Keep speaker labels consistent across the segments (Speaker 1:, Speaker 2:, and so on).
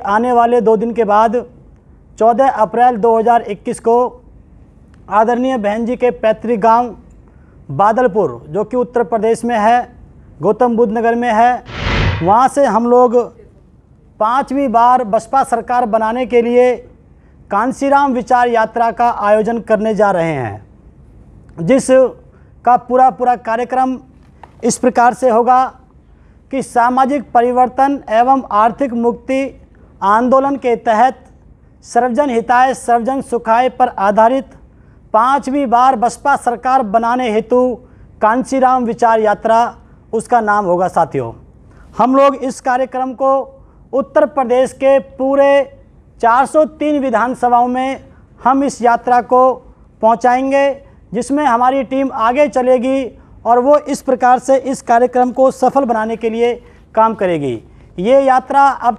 Speaker 1: आने वाले 2 दिन के बाद 14 अप्रैल 2021 को आदरणीय बहन जी के पैतृक गांव बादलपुर, जो कि उत्तर प्रदेश में है, गौतम बुद्ध नगर में है, वहां से हम लोग 5वीं बार बसपा सरकार बनाने के लिए कांसीराम विचार यात्रा का आयोजन करने जा रहे हैं, जिस का पूरा कार्यक्रम इस प्रकार से होगा कि सामाजिक परिवर्तन एवं आर्थिक मुक्ति आंदोलन के तहत सर्वजन हिताय सर्वजन सुखाय पर आधारित 5वीं बार बसपा सरकार बनाने हेतु कांसीराम विचार यात्रा उसका नाम होगा। साथियों, हम लोग इस कार्यक्रम को उत्तर प्रदेश के पूरे 403 विधानसभाओं में हम इस यात्रा को पहुंचाएंगे, जिसमें हमारी टीम आगे चलेगी और वो इस प्रकार से इस कार्यक्रम को सफल बनाने के लिए काम करेगी। ये यात्रा अब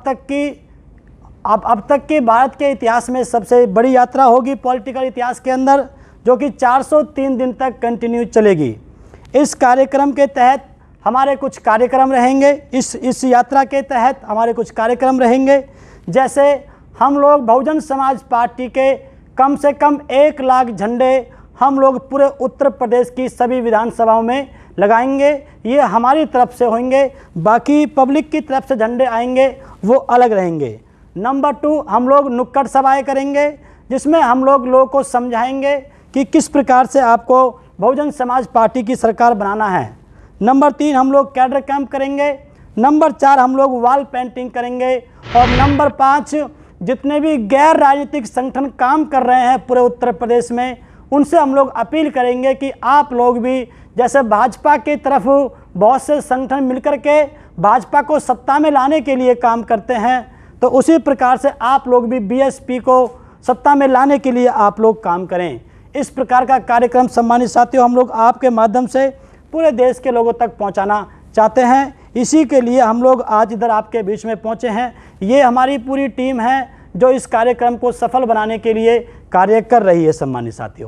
Speaker 1: तक की भारत के इतिहास में सबसे बड़ी यात्रा होगी पॉलिटिकल इतिहास के अंदर, जो कि 403 दिन तक कंटिन्यू चलेगी। इस कार्यक्रम के तहत हमारे कुछ कार्यक्रम रहेंगे। इस यात्रा के तहत हमारे कुछ कार्यक्रम रहेंगे, जैसे हम लोग बहुजन समाज पार्टी के कम से कम 1 लाख झंडे हम लोग पूरे उत्तर प्रदेश की सभी विधानसभाओं में लगाएंगे। ये हमारी तरफ से होंगे, बाकी पब्लिक की तरफ से झंडे आएंगे वो अलग रहेंगे। नंबर 2, हम लोग नुक्कड़ सभाएं करेंगे, जिसमें हम लोगों को समझाएंगे कि किस प्रकार से आपको बहुजन समाज पार्टी की सरकार बनाना है। नंबर 3, हम लोग कैडर कैंप करेंगे। नंबर 4, हम लोग वॉल पेंटिंग करेंगे। और नंबर 5, जितने भी गैर राजनीतिक संगठन काम कर रहे हैं पूरे उत्तर प्रदेश में, उनसे हम लोग अपील करेंगे कि आप लोग भी, जैसे भाजपा की तरफ बहुत से संगठन मिलकर के भाजपा को सत्ता में लाने के लिए काम करते हैं, तो उसी प्रकार से आप लोग भी बीएसपी को सत्ता में लाने के लिए आप लोग काम करें। इस प्रकार का कार्यक्रम सम्मानित साथियों हम लोग आपके माध्यम से पूरे देश के लोगों तक पहुंचाना चाहते हैं। इसी के लिए हम लोग आज इधर आपके बीच में पहुंचे हैं। ये हमारी पूरी टीम है जो इस कार्यक्रम को सफल बनाने के लिए कार्य कर रही है। सम्मानित साथियों,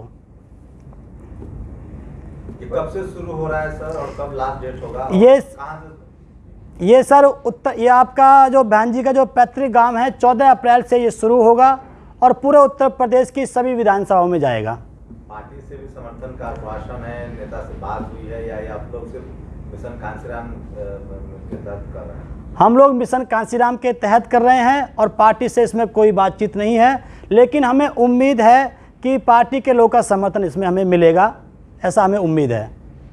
Speaker 2: ये कब से शुरू हो रहा है सर, और कब लास्ट डेट होगा?
Speaker 1: ये सर ये आपका जो बहन जी का जो पैतृक गांव है, 14 अप्रैल से ये शुरू होगा और पूरे उत्तर प्रदेश की सभी विधानसभाओं में जाएगा।
Speaker 2: पार्टी से भी समर्थन का आश्वासन है, नेता से बात हुई है, या आप लोग सिर्फ मिशन कांसीराम के तहत कर रहे हैं?
Speaker 1: हम लोग मिशन कांसीराम के तहत कर रहे हैं और पार्टी से इसमें कोई बातचीत नहीं है, लेकिन हमें उम्मीद है कि पार्टी के लोगों का समर्थन इसमें हमें मिलेगा, ऐसा हमें उम्मीद है।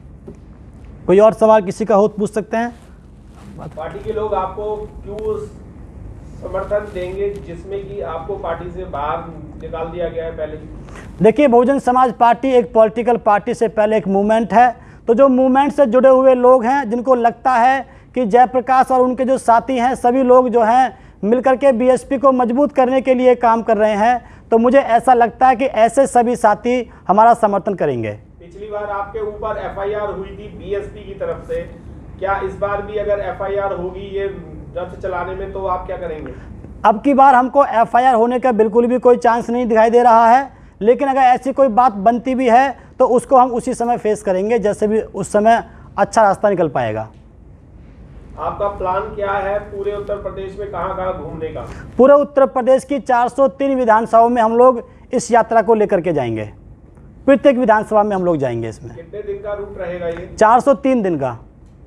Speaker 1: कोई और सवाल किसी का हो तो पूछ सकते हैं।
Speaker 3: पार्टी के लोग आपको क्यों समर्थन देंगे, जिसमें कि आपको पार्टी से बाहर निकाल दिया गया है? पहले
Speaker 1: देखिए, बहुजन समाज पार्टी एक पॉलिटिकल पार्टी से पहले एक मूवमेंट है, तो जो मूवमेंट से जुड़े हुए लोग हैं, जिनको लगता है कि जयप्रकाश और उनके जो साथी हैं सभी लोग जो हैं मिलकर के बीएसपी को मजबूत करने के लिए काम कर रहे हैं, तो मुझे ऐसा लगता है कि ऐसे सभी साथी हमारा समर्थन करेंगे।
Speaker 3: पिछली बार आपके ऊपर एफआईआर हुई थी बीएसपी की तरफ से, क्या इस बार भी अगर एफआईआर होगी ये रथ चलाने में, तो आप क्या करेंगे?
Speaker 1: अब की बार हमको एफआईआर होने का बिल्कुल भी कोई चांस नहीं दिखाई दे रहा है, लेकिन अगर ऐसी कोई बात बनती भी है तो उसको हम उसी समय फेस करेंगे, जैसे भी उस समय अच्छा रास्ता निकल पाएगा।
Speaker 3: आपका प्लान क्या है पूरे उत्तर प्रदेश में, कहां-कहां घूमने का?
Speaker 1: पूरे उत्तर प्रदेश की 403 विधानसभाओं में हम लोग इस यात्रा को लेकर के जाएंगे। प्रत्येक विधानसभा में हम लोग जाएंगे। इसमें
Speaker 3: कितने दिन का रूट रहेगा ये?
Speaker 1: 403 दिन का।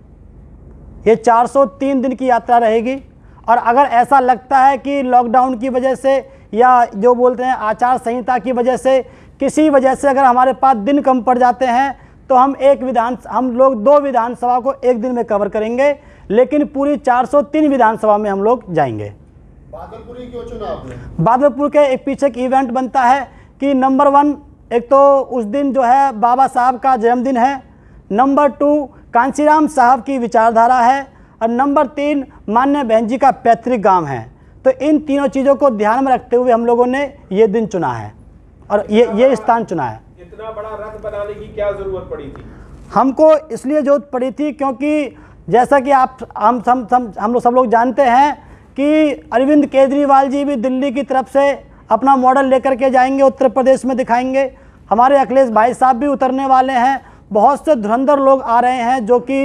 Speaker 1: ये 403 दिन की यात्रा रहेगी। और अगर ऐसा लगता है कि लॉकडाउन की वजह से या जो बोलते हैं आचार संहिता की वजह से, किसी वजह से अगर हमारे पास दिन कम पड़ जाते हैं, तो हम लोग 2 विधानसभा को एक दिन में कवर करेंगे, लेकिन पूरी 403 विधानसभा में हम लोग जाएंगे।
Speaker 4: बादलपुर क्यों चुना आपने?
Speaker 1: बादलपुर के एक पीछे एक इवेंट बनता है कि नंबर 1, एक तो उस दिन जो है बाबा साहब का जन्मदिन है, नंबर 2 कांसीराम साहब की विचारधारा है, और नंबर 3 माननीय बहन जी का पैतृक गांव है। तो इन तीनों चीज़ों को ध्यान में रखते हुए हम लोगों ने ये दिन चुना है और ये स्थान चुना है।
Speaker 3: इतना बड़ा रथ बनाने की क्या जरूरत पड़ी थी?
Speaker 1: हमको इसलिए जरूरत पड़ी थी क्योंकि जैसा कि हम लोग सब लोग जानते हैं कि अरविंद केजरीवाल जी भी दिल्ली की तरफ से अपना मॉडल लेकर के जाएंगे, उत्तर प्रदेश में दिखाएंगे। हमारे अखिलेश भाई साहब भी उतरने वाले हैं। बहुत से धुरंधर लोग आ रहे हैं जो कि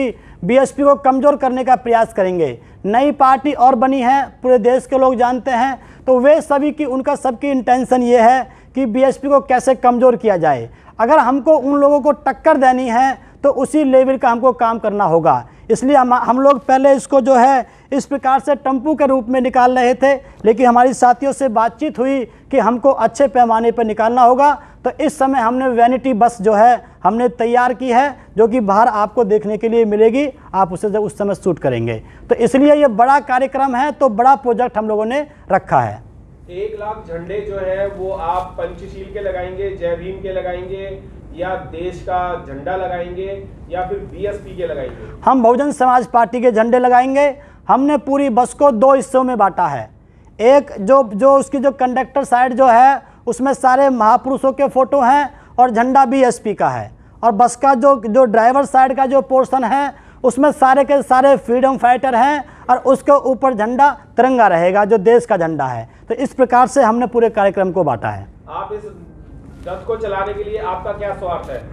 Speaker 1: बीएसपी को कमज़ोर करने का प्रयास करेंगे। नई पार्टी और बनी है, पूरे देश के लोग जानते हैं, तो वे सभी की उनका सबकी इंटेंशन ये है कि बीएसपी को कैसे कमज़ोर किया जाए। अगर हमको उन लोगों को टक्कर देनी है तो उसी लेवल का हमको काम करना होगा। इसलिए हम लोग पहले इसको जो है इस प्रकार से टम्पू के रूप में निकाल रहे थे, लेकिन हमारी साथियों से बातचीत हुई कि हमको अच्छे पैमाने पर निकालना होगा, तो इस समय हमने वैनिटी बस जो है हमने तैयार की है, जो कि बाहर आपको देखने के लिए मिलेगी, आप उसे जब उस समय शूट करेंगे। तो इसलिए ये बड़ा कार्यक्रम है, तो बड़ा प्रोजेक्ट हम लोगों ने रखा है।
Speaker 3: 1 लाख झंडे जो है वो आप पंचशील के लगाएंगे, जय भीम के लगाएंगे, या देश का झंडा लगाएंगे, या फिर बीएसपी के लगाएंगे?
Speaker 1: हम बहुजन समाज पार्टी के झंडे लगाएंगे। हमने पूरी बस को 2 हिस्सों में बांटा है। एक जो उसकी जो कंडक्टर साइड जो है उसमें सारे महापुरुषों के फोटो हैं और झंडा बीएसपी का है, और बस का जो ड्राइवर साइड का जो पोर्शन है उसमें सारे के सारे फ्रीडम फाइटर हैं, और उसके ऊपर झंडा तिरंगा रहेगा जो देश का झंडा है। तो इस प्रकार से हमने पूरे कार्यक्रम को बांटा है।
Speaker 3: आप इस रथ को चलाने के लिए आपका क्या स्वार्थ है?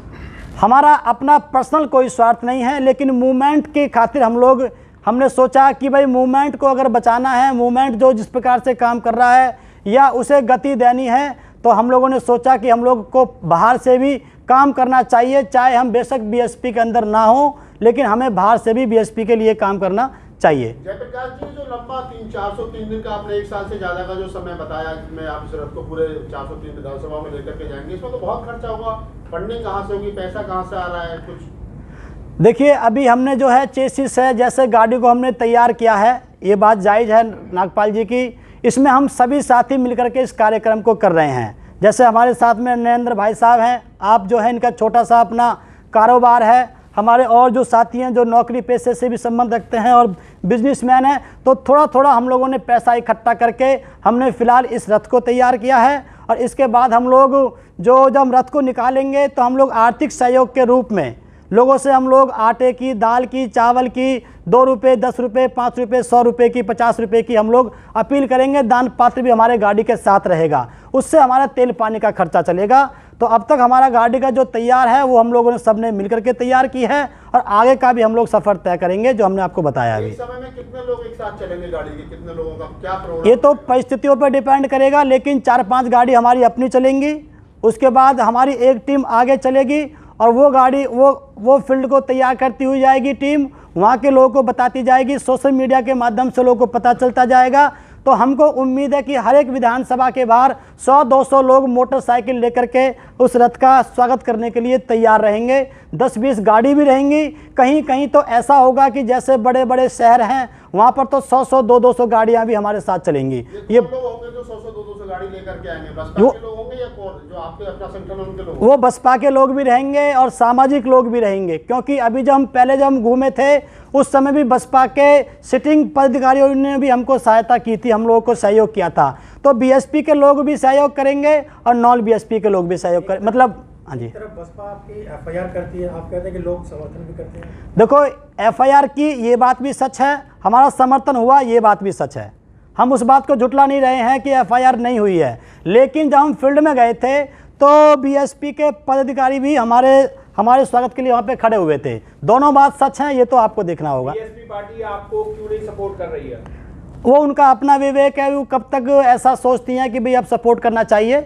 Speaker 1: हमारा अपना पर्सनल कोई स्वार्थ नहीं है, लेकिन मूवमेंट के खातिर हमने सोचा कि भाई मूवमेंट को अगर बचाना है, मूवमेंट जो जिस प्रकार से काम कर रहा है या उसे गति देनी है, तो हम लोगों ने सोचा कि हम लोग को बाहर से भी काम करना चाहिए। चाहे हम बेशक बीएसपी के अंदर ना हो, लेकिन हमें बाहर से भी बीएसपी के लिए काम करना चाहिए।
Speaker 4: जयप्रकाश जी, जो लंबा 403 दिन का आपने 1 साल से ज्यादा का जो समय बताया जिसमें आप इस रथ को पूरे 403 विधानसभा में लेकर के जाएंगे, इसमें तो बहुत खर्चा होगा, फंडिंग कहाँ से होगी, पैसा कहाँ से आ रहा है कुछ?
Speaker 1: देखिए, अभी हमने जो है चेसिस है, जैसे गाड़ी को हमने तैयार किया है, ये बात जायज़ है नागपाल जी की। इसमें हम सभी साथी मिलकर के इस कार्यक्रम को कर रहे हैं। जैसे हमारे साथ में नरेंद्र भाई साहब हैं, आप जो है इनका छोटा सा अपना कारोबार है। हमारे और जो साथी हैं जो नौकरी पेशे से भी संबंध रखते हैं और बिजनेसमैन हैं, तो थोड़ा थोड़ा हम लोगों ने पैसा इकट्ठा करके हमने फ़िलहाल इस रथ को तैयार किया है। और इसके बाद हम लोग जब हम रथ को निकालेंगे तो हम लोग आर्थिक सहयोग के रूप में लोगों से हम लोग आटे की, दाल की, चावल की 2 रुपये, 10 रुपये, 5 रुपये, 100 रुपये की, 50 रुपये की हम लोग अपील करेंगे। दान पात्र भी हमारे गाड़ी के साथ रहेगा, उससे हमारा तेल पानी का खर्चा चलेगा। तो अब तक हमारा गाड़ी का जो तैयार है वो हम लोगों ने सबने मिलकर के तैयार की है, और आगे का भी हम लोग सफ़र तय करेंगे जो हमने आपको बताया अभी।
Speaker 4: इस समय में कितने लोग एक साथ चलेंगे गाड़ी के, कितने लोगों का क्या प्रोग्राम?
Speaker 1: ये तो परिस्थितियों पर डिपेंड करेगा, लेकिन 4-5 गाड़ी हमारी अपनी चलेंगी। उसके बाद हमारी एक टीम आगे चलेगी, और वो गाड़ी वो फील्ड को तैयार करती हुई जाएगी टीम, वहाँ के लोगों को बताती जाएगी, सोशल मीडिया के माध्यम से लोगों को पता चलता जाएगा। तो हमको उम्मीद है कि हर एक विधानसभा के बाहर 100-200 लोग मोटरसाइकिल लेकर के उस रथ का स्वागत करने के लिए तैयार रहेंगे। 10-20 गाड़ी भी रहेंगी। कहीं कहीं तो ऐसा होगा कि जैसे बड़े बड़े शहर हैं वहाँ पर तो 100-100, 200-200 गाड़ियाँ भी हमारे साथ चलेंगी।
Speaker 4: ये लोग होंगे जो 100-200 गाड़ी लेकर के आएंगे, बसपा के लोग होंगे या कौन जो आपके अपना संगठन उनके लोग?
Speaker 1: वो बसपा के लोग भी रहेंगे और सामाजिक लोग भी रहेंगे, क्योंकि अभी जब हम घूमे थे उस समय भी बसपा के सिटिंग पदाधिकारियों ने भी हमको सहायता की थी, हम लोगों को सहयोग किया था। तो बीएसपी के लोग भी सहयोग करेंगे और नॉन बीएसपी के लोग भी सहयोग करें, मतलब हाँ जी।
Speaker 5: बसपा आपकी एफआईआर करती है, आप कहते हैं कि लोग समर्थन भी करते हैं।
Speaker 1: देखो, एफआईआर की ये बात भी सच है, हमारा समर्थन हुआ ये बात भी सच है। हम उस बात को झुटला नहीं रहे हैं कि एफआईआर नहीं हुई है, लेकिन जब हम फील्ड में गए थे तो बीएसपी के पदाधिकारी भी हमारे स्वागत के लिए वहाँ पे खड़े हुए थे। दोनों बात सच हैं, ये तो आपको देखना होगा।
Speaker 3: बीएसपी पार्टी आपको क्यों नहीं सपोर्ट कर रही है?
Speaker 1: वो उनका अपना विवेक है, वो कब तक ऐसा सोचती हैं कि भाई अब सपोर्ट करना चाहिए,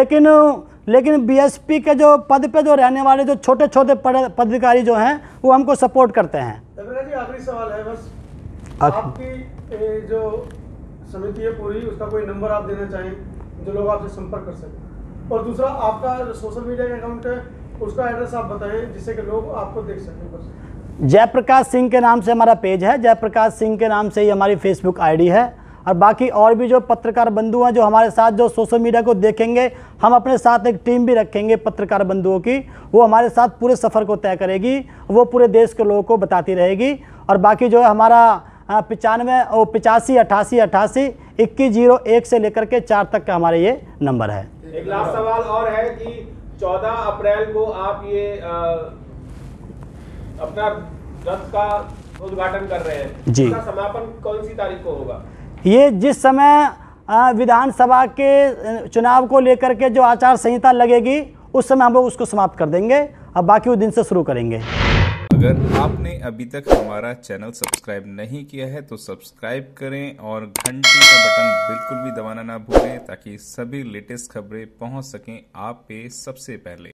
Speaker 1: लेकिन बीएसपी के जो पद पे जो रहने वाले जो छोटे छोटे पदाधिकारी जो हैं वो हमको सपोर्ट करते हैं।
Speaker 5: जी, आखिरी सवाल है बस, आपकी जो समिति है पूरी, उसका कोई नंबर आप देना चाहें जो लोग आपसे संपर्क कर सकें, और दूसरा आपका जो सोशल मीडिया का अकाउंट है उसका एड्रेस आप बताएं जिससे कि लोग आपको देख सकें। बस
Speaker 1: जयप्रकाश सिंह के नाम से हमारा पेज है, जयप्रकाश सिंह के नाम से ही हमारी फेसबुक आईडी है, और बाकी और भी जो पत्रकार बंधु हैं जो हमारे साथ जो सोशल मीडिया को देखेंगे, हम अपने साथ एक टीम भी रखेंगे पत्रकार बंधुओं की, वो हमारे साथ पूरे सफ़र को तय करेगी, वो पूरे देश के लोगों को बताती रहेगी। और बाकी जो है हमारा 95 और 85 88 88 2101 से लेकर के 4 तक का हमारे ये नंबर है।
Speaker 3: एक लास्ट सवाल और है कि 14 अप्रैल को आप ये अपना रथ का उद्घाटन कर रहे हैं
Speaker 1: जी।
Speaker 3: इसका समापन कौन सी तारीख को होगा?
Speaker 1: ये जिस समय विधानसभा के चुनाव को लेकर के जो आचार संहिता लगेगी उस समय हम लोग उसको समाप्त कर देंगे, अब बाकी वो दिन से शुरू करेंगे।
Speaker 6: अगर आपने अभी तक हमारा चैनल सब्सक्राइब नहीं किया है तो सब्सक्राइब करें और घंटी का बटन बिल्कुल भी दबाना ना भूलें ताकि सभी लेटेस्ट खबरें पहुंच सकें आप पे सबसे पहले।